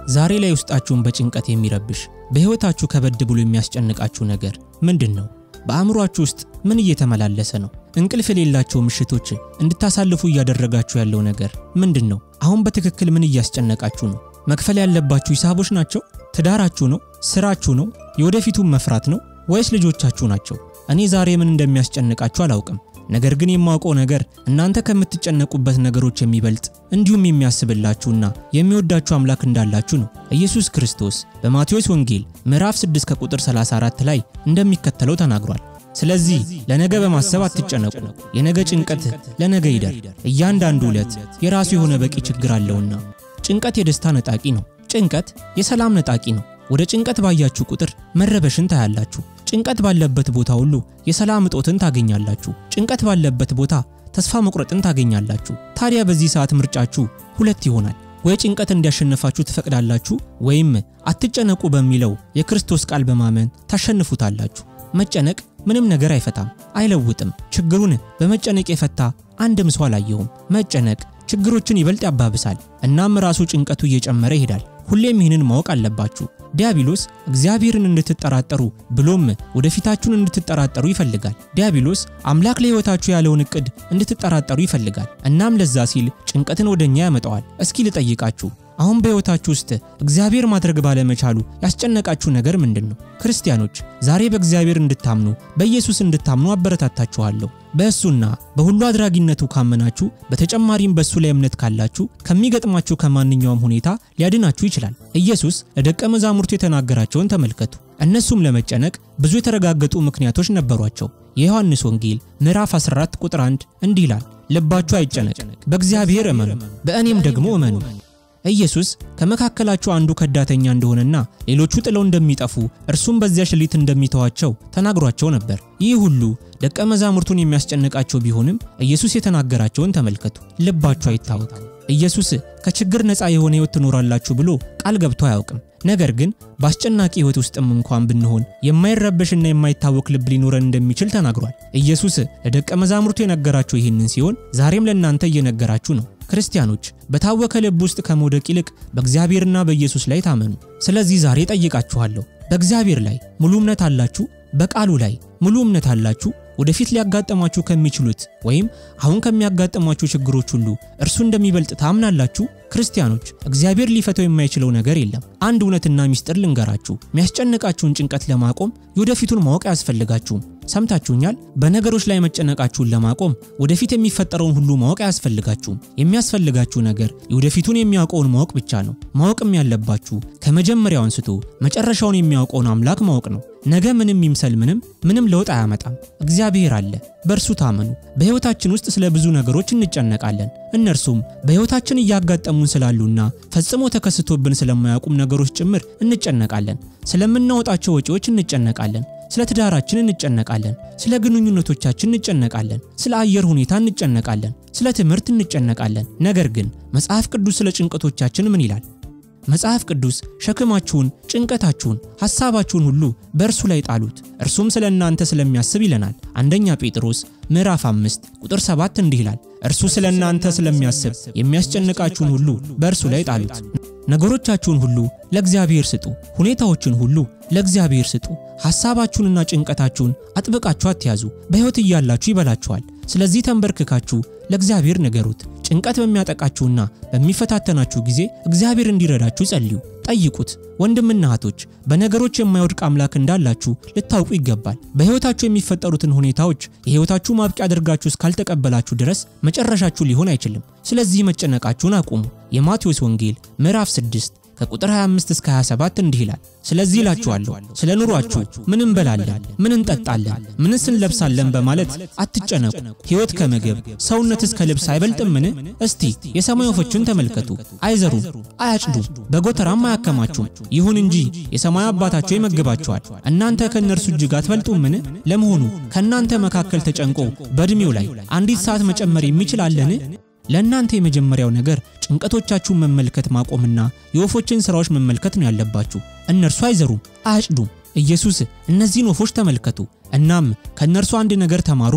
ዛሬ ላይ ውስጣችሁን በጭንቀት የሚረብሽ በህይወታችሁ ከበድ ብሎ የሚያስጨንቃችሁ ነገር ምንድነው? በአእምሮአችሁ ውስጥ ምን እየተመላለሰ ነው? እንቅልፍ የሌላችሁ ምሽቶች እንድታሳልፉ እያደረጋችሁ ያለው ነገር ምንድነው? አሁን በትክክል ምን እያስጨነቃችሁ ነው? መክፈል ያለባችሁ ሂሳቦች ናቸው? ትዳራችሁ ነው? ስራችሁ ነው? የወደፊቱን መፍራት ነው? ወይስ ልጆቻችሁ ናቸው? እኔ ዛሬ ምን እንደሚያስጨንቃችሁ አላውቅም። ነገር ግን የማውቀው ነገር እናንተ ከምትጨነቁበት ነገሮች የሚበልጥ እንዲሁም የሚያስብላችሁና የሚወዳችሁ አምላክ እንዳላችሁ ነው። ኢየሱስ ክርስቶስ በማቴዎስ ወንጌል ምዕራፍ 6 ከቁጥር 34 ላይ እንደሚከተለው ተናግሯል። ስለዚህ ለነገ በማሰብ አትጨነቁ፣ የነገ ጭንቀት ለነገ ይደር፣ እያንዳንዱ ዕለት የራሱ የሆነ በቂ ችግር አለውና። ጭንቀት የደስታ ነጣቂ ነው። ጭንቀት የሰላም ነጣቂ ነው። ወደ ጭንቀት ባያችሁ ቁጥር መረበሽን ታያላችሁ። ጭንቀት ባለበት ቦታ ሁሉ የሰላም እጦትን ታገኛላችሁ። ጭንቀት ባለበት ቦታ ተስፋ መቁረጥን ታገኛላችሁ። ታዲያ በዚህ ሰዓት ምርጫችሁ ሁለት ይሆናል። ወይ ጭንቀት እንዲያሸንፋችሁ ትፈቅዳላችሁ ወይም አትጨነቁ በሚለው የክርስቶስ ቃል በማመን ታሸንፉታላችሁ። መጨነቅ ምንም ነገር አይፈታም፣ አይለውጥም። ችግሩን በመጨነቅ የፈታ አንድም ሰው አላየሁም። መጨነቅ ችግሮችን ይበልጥ ያባብሳል። እናም ራሱ ጭንቀቱ እየጨመረ ይሄዳል። ሁሌም ይህንን ማወቅ አለባችሁ። ዲያብሎስ እግዚአብሔርን እንድትጠራጠሩ ብሎም ወደፊታችሁን እንድትጠራጠሩ ይፈልጋል። ዲያብሎስ አምላክ ለህይወታችሁ ያለውን እቅድ እንድትጠራጠሩ ይፈልጋል። እናም ለዛ ሲል ጭንቀትን ወደኛ ያመጣዋል። እስኪ ልጠይቃችሁ፣ አሁን በህይወታችሁ ውስጥ እግዚአብሔር ማድረግ ባለመቻሉ ያስጨነቃችሁ ነገር ምንድነው? ክርስቲያኖች ዛሬ በእግዚአብሔር እንድታምኑ በኢየሱስ እንድታምኑ አበረታታችኋለሁ። በእሱና በሁሉ አድራጊነቱ ካመናችሁ በተጨማሪም በእሱ ላይ እምነት ካላችሁ ከሚገጥማችሁ ከማንኛውም ሁኔታ ሊያድናችሁ ይችላል። ኢየሱስ ለደቀ መዛሙርቱ የተናገራቸውን ተመልከቱ። እነሱም ለመጨነቅ ብዙ የተረጋገጡ ምክንያቶች ነበሯቸው። የዮሐንስ ወንጌል ምዕራፍ 14 ቁጥር 1 እንዲህ ይላል፣ ልባችሁ አይጨነቅ፣ በእግዚአብሔር እመኑ፣ በእኔም ደግሞ እመኑ። ኢየሱስ ከመካከላቸው አንዱ ከዳተኛ እንደሆነና ሌሎቹ ጥለው እንደሚጠፉ እርሱም በዚያ ሌሊት እንደሚተዋቸው ተናግሯቸው ነበር። ይህ ሁሉ ደቀ መዛሙርቱን የሚያስጨንቃቸው ቢሆንም ኢየሱስ የተናገራቸውን ተመልከቱ። ልባችሁ አይታወክ። ኢየሱስ ከችግር ነፃ የሆነ ህይወት ትኖራላችሁ ብሎ ቃል ገብቶ አያውቅም። ነገር ግን በአስጨናቂ ህይወት ውስጥም እንኳን ብንሆን የማይረበሽና የማይታወክ ልብ ሊኖረን እንደሚችል ተናግሯል። ኢየሱስ ለደቀ መዛሙርቱ የነገራቸው ይህንን ሲሆን ዛሬም ለእናንተ እየነገራችሁ ነው። ክርስቲያኖች በታወከ ልብ ውስጥ ከመውደቅ ይልቅ በእግዚአብሔርና በኢየሱስ ላይ ታመኑ። ስለዚህ ዛሬ ጠይቃችኋለሁ፣ በእግዚአብሔር ላይ ሙሉ እምነት አላችሁ? በቃሉ ላይ ሙሉ እምነት አላችሁ? ወደፊት ሊያጋጥማችሁ ከሚችሉት ወይም አሁን ከሚያጋጥማችሁ ችግሮች ሁሉ እርሱ እንደሚበልጥ ታምናላችሁ? ክርስቲያኖች እግዚአብሔር ሊፈታው የማይችለው ነገር የለም። አንድ እውነትና ሚስጥር ልንገራችሁ። የሚያስጨንቃችሁን ጭንቀት ለማቆም ወደፊቱን ማወቅ ያስፈልጋችሁም። ሰምታችሁኛል? በነገሮች ላይ መጨነቃችሁን ለማቆም ወደፊት የሚፈጠረውን ሁሉ ማወቅ ያስፈልጋችሁም። የሚያስፈልጋችሁ ነገር ወደፊቱን የሚያውቀውን ማወቅ ብቻ ነው። ማወቅም ያለባችሁ ከመጀመሪያው አንስቶ መጨረሻውን የሚያውቀውን አምላክ ማወቅ ነው። ነገ ምንም ይምሰል ምንም ለውጥ አያመጣም። እግዚአብሔር አለ፣ በእርሱ ታመኑ። በህይወታችን ውስጥ ስለ ብዙ ነገሮች እንጨነቃለን። እነርሱም በህይወታችን እያጋጠሙን ስላሉና ፈጽሞ ተከስቶብን ስለማያውቁም ነገሮች ጭምር እንጨነቃለን። ስለምናወጣቸው ወጪዎች እንጨነቃለን። ስለ ትዳራችን እንጨነቃለን። ስለ ግንኙነቶቻችን እንጨነቃለን። ስለ አየር ሁኔታ እንጨነቃለን። ስለ ትምህርት እንጨነቃለን። ነገር ግን መጽሐፍ ቅዱስ ስለ ጭንቀቶቻችን ምን ይላል? መጽሐፍ ቅዱስ ሸክማችሁን፣ ጭንቀታችሁን፣ ሐሳባችሁን ሁሉ በእርሱ ላይ ጣሉት፣ እርሱም ስለ እናንተ ስለሚያስብ ይለናል። አንደኛ ጴጥሮስ ምዕራፍ 5 ቁጥር 7 እንዲህ ይላል፣ እርሱ ስለ እናንተ ስለሚያስብ የሚያስጨንቃችሁን ሁሉ በእርሱ ላይ ጣሉት። ነገሮቻችሁን ሁሉ ለእግዚአብሔር ስጡ፣ ሁኔታዎችን ሁሉ ለእግዚአብሔር ስጡ። ሐሳባችሁንና ጭንቀታችሁን አጥብቃችሁ አትያዙ፣ በሕይወት እያላችሁ ይበላችኋል። ስለዚህ ተንበርክካችሁ ለእግዚአብሔር ንገሩት። ጭንቀት በሚያጠቃችሁና በሚፈታተናችሁ ጊዜ እግዚአብሔር እንዲረዳችሁ ጸልዩ፣ ጠይቁት። ወንድምና እህቶች በነገሮች የማይወድቅ አምላክ እንዳላችሁ ልታውቁ ይገባል። በሕይወታችሁ የሚፈጠሩትን ሁኔታዎች የሕይወታችሁ ማብቂያ አድርጋችሁ እስካልተቀበላችሁ ድረስ መጨረሻችሁ ሊሆን አይችልም። ስለዚህ መጨነቃችሁን አቁሙ። የማቴዎስ ወንጌል ምዕራፍ 6 ከቁጥር 25 እስከ 27 እንዲህ ይላል፣ ስለዚህ እላችኋለሁ ስለ ኑሯችሁ ምን እንበላለን፣ ምን እንጠጣለን፣ ምንስ እንለብሳለን በማለት አትጨነቁ። ሕይወት ከምግብ ሰውነትስ ከልብስ አይበልጥምን? እስቲ የሰማይ ወፎችን ተመልከቱ፣ አይዘሩም፣ አያጭዱም፣ በጎተራም አያከማቹም፣ ይሁን እንጂ የሰማይ አባታቸው ይመግባቸዋል። እናንተ ከእነርሱ እጅግ አትበልጡምን? ለመሆኑ ከእናንተ መካከል ተጨንቆ በዕድሜው ላይ አንዲት ሰዓት መጨመር የሚችል አለን? ለእናንተ የመጀመሪያው ነገር ጭንቀቶቻችሁን መመልከት ማቆምና የወፎችን ስራዎች መመልከት ነው ያለባችሁ። እነርሱ አይዘሩም፣ አያጭዱም። ኢየሱስ እነዚህን ወፎች ተመልከቱ እናም ከነርሱ አንድ ነገር ተማሩ ብሏል።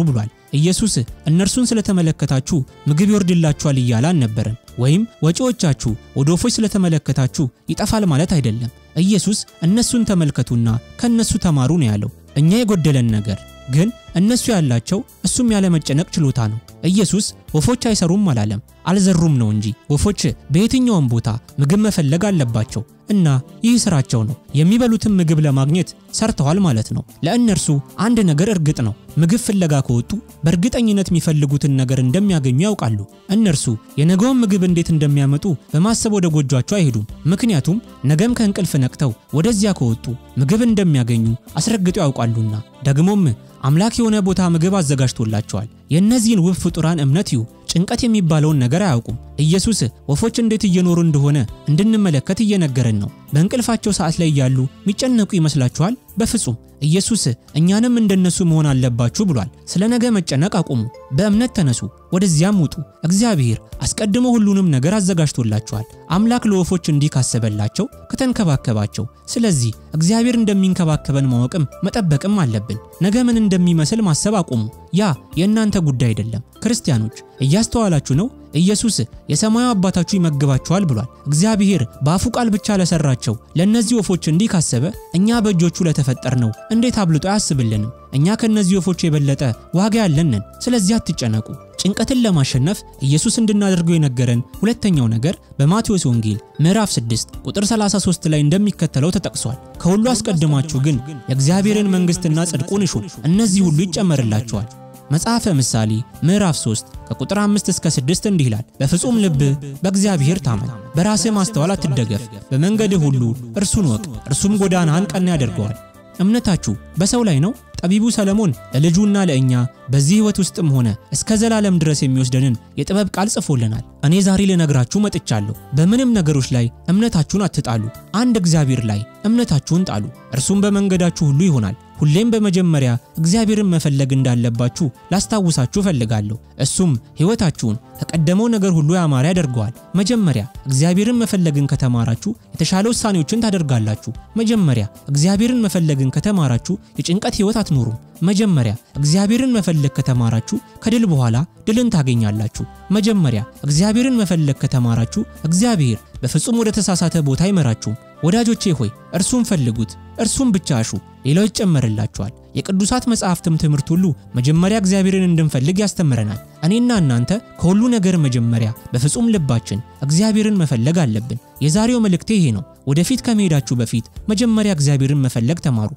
ኢየሱስ እነርሱን ስለተመለከታችሁ ምግብ ይወርድላችኋል እያለ አልነበረም። ወይም ወጪዎቻችሁ ወደ ወፎች ስለተመለከታችሁ ይጠፋል ማለት አይደለም። ኢየሱስ እነሱን ተመልከቱና ከነሱ ተማሩ ነው ያለው። እኛ የጎደለን ነገር ግን እነሱ ያላቸው እሱም ያለ መጨነቅ ችሎታ ነው። ኢየሱስ ወፎች አይሰሩም አላለም፣ አልዘሩም ነው እንጂ። ወፎች በየትኛውም ቦታ ምግብ መፈለግ አለባቸው እና ይህ ስራቸው ነው። የሚበሉትን ምግብ ለማግኘት ሰርተዋል ማለት ነው። ለእነርሱ አንድ ነገር እርግጥ ነው፣ ምግብ ፍለጋ ከወጡ በእርግጠኝነት የሚፈልጉትን ነገር እንደሚያገኙ ያውቃሉ። እነርሱ የነገውን ምግብ እንዴት እንደሚያመጡ በማሰብ ወደ ጎጇቸው አይሄዱም። ምክንያቱም ነገም ከእንቅልፍ ነቅተው ወደዚያ ከወጡ ምግብ እንደሚያገኙ አስረግጠው ያውቃሉና። ደግሞም አምላክ የሆነ ቦታ ምግብ አዘጋጅቶላቸዋል። የእነዚህን ውብ ፍጡራን እምነት ይዩ ጭንቀት የሚባለውን ነገር አያውቁም። ኢየሱስ ወፎች እንዴት እየኖሩ እንደሆነ እንድንመለከት እየነገረን ነው። በእንቅልፋቸው ሰዓት ላይ ያሉ የሚጨነቁ ይመስላችኋል? በፍጹም። ኢየሱስ እኛንም እንደነሱ መሆን አለባችሁ ብሏል። ስለ ነገ መጨነቅ አቁሙ፣ በእምነት ተነሱ፣ ወደዚያም ውጡ። እግዚአብሔር አስቀድሞ ሁሉንም ነገር አዘጋጅቶላቸዋል። አምላክ ለወፎች እንዲህ ካሰበላቸው፣ ከተንከባከባቸው፣ ስለዚህ እግዚአብሔር እንደሚንከባከበን ማወቅም መጠበቅም አለብን። ነገ ምን እንደሚመስል ማሰብ አቁሙ። ያ የእናንተ ጉዳይ አይደለም። ክርስቲያኖች እያስተዋላችሁ ነው? ኢየሱስ የሰማዩ አባታችሁ ይመግባችኋል ብሏል። እግዚአብሔር በአፉ ቃል ብቻ ለሰራቸው ለነዚህ ወፎች እንዲህ ካሰበ እኛ በእጆቹ ለተፈጠርነው እንዴት አብልጦ ያስብልንም? እኛ ከነዚህ ወፎች የበለጠ ዋጋ ያለን ነን። ስለዚህ አትጨነቁ። ጭንቀትን ለማሸነፍ ኢየሱስ እንድናደርገው የነገረን ሁለተኛው ነገር በማቴዎስ ወንጌል ምዕራፍ 6 ቁጥር 33 ላይ እንደሚከተለው ተጠቅሷል። ከሁሉ አስቀድማችሁ ግን የእግዚአብሔርን መንግስትና ጽድቁን እሹ፣ እነዚህ ሁሉ ይጨመርላችኋል። መጽሐፈ ምሳሌ ምዕራፍ 3 ከቁጥር 5 እስከ 6 እንዲህ ይላል፣ በፍጹም ልብ በእግዚአብሔር ታመን፣ በራስህ ማስተዋል አትደገፍ፣ በመንገድህ ሁሉ እርሱን ወቅ፣ እርሱም ጎዳናህን ቀና ያደርገዋል። እምነታችሁ በሰው ላይ ነው? ጠቢቡ ሰለሞን ለልጁና ለእኛ በዚህ ህይወት ውስጥም ሆነ እስከ ዘላለም ድረስ የሚወስደንን የጥበብ ቃል ጽፎልናል። እኔ ዛሬ ልነግራችሁ መጥቻለሁ። በምንም ነገሮች ላይ እምነታችሁን አትጣሉ። አንድ እግዚአብሔር ላይ እምነታችሁን ጣሉ፣ እርሱም በመንገዳችሁ ሁሉ ይሆናል። ሁሌም በመጀመሪያ እግዚአብሔርን መፈለግ እንዳለባችሁ ላስታውሳችሁ ፈልጋለሁ። እሱም ህይወታችሁን ከቀደመው ነገር ሁሉ ያማረ ያደርገዋል። መጀመሪያ እግዚአብሔርን መፈለግን ከተማራችሁ የተሻለ ውሳኔዎችን ታደርጋላችሁ። መጀመሪያ እግዚአብሔርን መፈለግን ከተማራችሁ የጭንቀት ህይወት አትኖሩም። መጀመሪያ እግዚአብሔርን መፈለግ ከተማራችሁ ከድል በኋላ ድልን ታገኛላችሁ። መጀመሪያ እግዚአብሔርን መፈለግ ከተማራችሁ እግዚአብሔር በፍጹም ወደ ተሳሳተ ቦታ አይመራችሁም። ወዳጆቼ ሆይ እርሱን ፈልጉት፣ እርሱን ብቻ አሹ፣ ሌላው ይጨመርላችኋል። የቅዱሳት መጻሕፍትም ትምህርት ሁሉ መጀመሪያ እግዚአብሔርን እንድንፈልግ ያስተምረናል። እኔና እናንተ ከሁሉ ነገር መጀመሪያ በፍጹም ልባችን እግዚአብሔርን መፈለግ አለብን። የዛሬው መልእክቴ ይሄ ነው። ወደፊት ከመሄዳችሁ በፊት መጀመሪያ እግዚአብሔርን መፈለግ ተማሩ።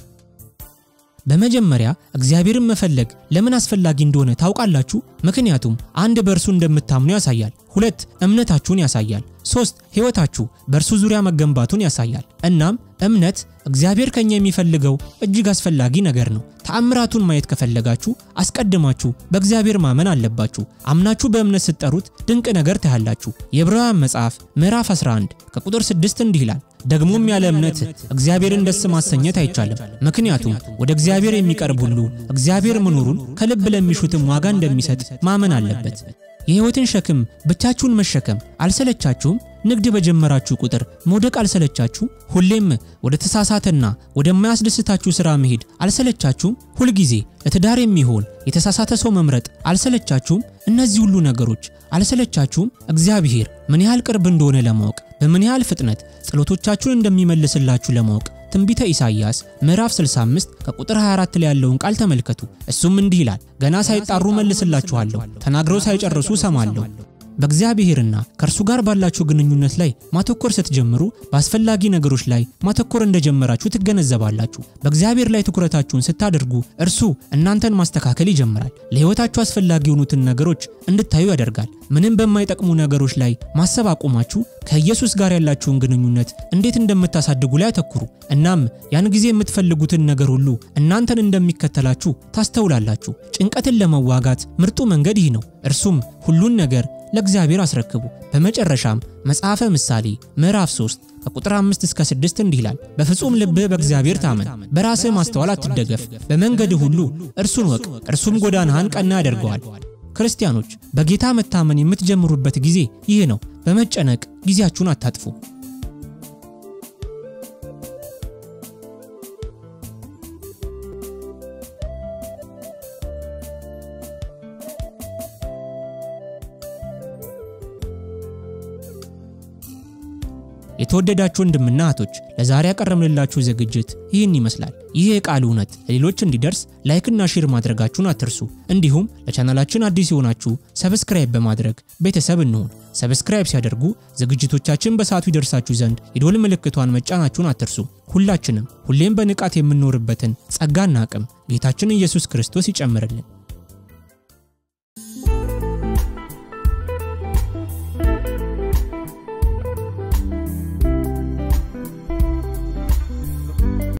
በመጀመሪያ እግዚአብሔርን መፈለግ ለምን አስፈላጊ እንደሆነ ታውቃላችሁ? ምክንያቱም አንድ በእርሱ እንደምታምኑ ያሳያል። 2 እምነታችሁን ያሳያል። 3 ህይወታችሁ በእርሱ ዙሪያ መገንባቱን ያሳያል። እናም እምነት እግዚአብሔር ከኛ የሚፈልገው እጅግ አስፈላጊ ነገር ነው። ተአምራቱን ማየት ከፈለጋችሁ አስቀድማችሁ በእግዚአብሔር ማመን አለባችሁ። አምናችሁ በእምነት ስትጠሩት ድንቅ ነገር ታያላችሁ። የዕብራውያን መጽሐፍ ምዕራፍ 11 ከቁጥር 6 እንዲህ ይላል፣ ደግሞም ያለ እምነት እግዚአብሔርን ደስ ማሰኘት አይቻልም። ምክንያቱም ወደ እግዚአብሔር የሚቀርብ ሁሉ እግዚአብሔር መኖሩን ከልብ ለሚሹትም ዋጋ እንደሚሰጥ ማመን አለበት። የህይወትን ሸክም ብቻችሁን መሸከም አልሰለቻችሁም? ንግድ በጀመራችሁ ቁጥር መውደቅ አልሰለቻችሁም? ሁሌም ወደ ተሳሳተና ወደማያስደስታችሁ ሥራ መሄድ አልሰለቻችሁም? ሁል ጊዜ ለትዳር የሚሆን የተሳሳተ ሰው መምረጥ አልሰለቻችሁም? እነዚህ ሁሉ ነገሮች አልሰለቻችሁም? እግዚአብሔር ምን ያህል ቅርብ እንደሆነ ለማወቅ በምን ያህል ፍጥነት ጸሎቶቻችሁን እንደሚመልስላችሁ ለማወቅ ትንቢተ ኢሳይያስ ምዕራፍ 65 ከቁጥር 24 ላይ ያለውን ቃል ተመልከቱ። እሱም እንዲህ ይላል፣ ገና ሳይጣሩ መልስላችኋለሁ፣ ተናግረው ሳይጨርሱ ሰማለሁ። በእግዚአብሔርና ከእርሱ ጋር ባላችሁ ግንኙነት ላይ ማተኮር ስትጀምሩ በአስፈላጊ ነገሮች ላይ ማተኮር እንደጀመራችሁ ትገነዘባላችሁ። በእግዚአብሔር ላይ ትኩረታችሁን ስታደርጉ እርሱ እናንተን ማስተካከል ይጀምራል። ለህይወታችሁ አስፈላጊ የሆኑትን ነገሮች እንድታዩ ያደርጋል። ምንም በማይጠቅሙ ነገሮች ላይ ማሰብ አቁማችሁ ከኢየሱስ ጋር ያላችሁን ግንኙነት እንዴት እንደምታሳድጉ ላይ አተኩሩ። እናም ያን ጊዜ የምትፈልጉትን ነገር ሁሉ እናንተን እንደሚከተላችሁ ታስተውላላችሁ። ጭንቀትን ለመዋጋት ምርጡ መንገድ ይህ ነው። እርሱም ሁሉን ነገር ለእግዚአብሔር አስረክቡ። በመጨረሻም መጽሐፈ ምሳሌ ምዕራፍ 3 ከቁጥር 5 እስከ 6 እንዲህ ይላል፣ በፍጹም ልብህ በእግዚአብሔር ታመን፣ በራስህ ማስተዋል አትደገፍ፣ በመንገድህ ሁሉ እርሱን ወቅ፣ እርሱም ጎዳናህን ቀና ያደርገዋል። ክርስቲያኖች በጌታ መታመን የምትጀምሩበት ጊዜ ይህ ነው። በመጨነቅ ጊዜያችሁን አታጥፉ። የተወደዳችሁ ወንድምና እህቶች ለዛሬ ያቀረብንላችሁ ዝግጅት ይህን ይመስላል። ይህ የቃል እውነት ለሌሎች እንዲደርስ ላይክና ሼር ማድረጋችሁን አትርሱ። እንዲሁም ለቻናላችን አዲስ የሆናችሁ ሰብስክራይብ በማድረግ ቤተሰብ እንሁን። ሰብስክራይብ ሲያደርጉ ዝግጅቶቻችን በሰዓቱ ይደርሳችሁ ዘንድ የደወል ምልክቷን መጫናችሁን አትርሱ። ሁላችንም ሁሌም በንቃት የምንኖርበትን ጸጋና አቅም ጌታችን ኢየሱስ ክርስቶስ ይጨምርልን።